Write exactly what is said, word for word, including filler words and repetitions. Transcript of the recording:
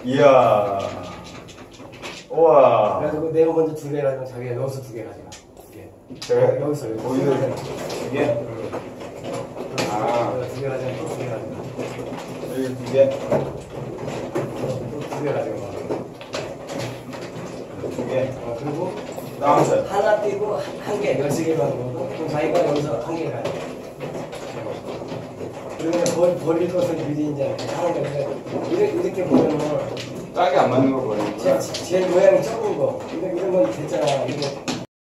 이야. 우와. 그래가지고 내가 먼저 두 개 가지고 자기가 여기서 두 개 가져가. 제가 여기서 여기서 거기서 두 개? 응. 아. 두 개 가져가 또 두 개 가져가. 여기 두 개? 또 두 개 가져가. 두 개. 어, 그리고 나왔어요. 하나 띄고 한 개, 열세 개만 넣고 그럼 자기가 여기서 한 개 가져. 그러면 버, 버릴 것은 미리 이제 하는 건데 이렇게, 이렇게 보면은 짝이 안 맞는 거 보니까. 제, 제 모양이 적은 거 이런, 이런 건 됐잖아. 이거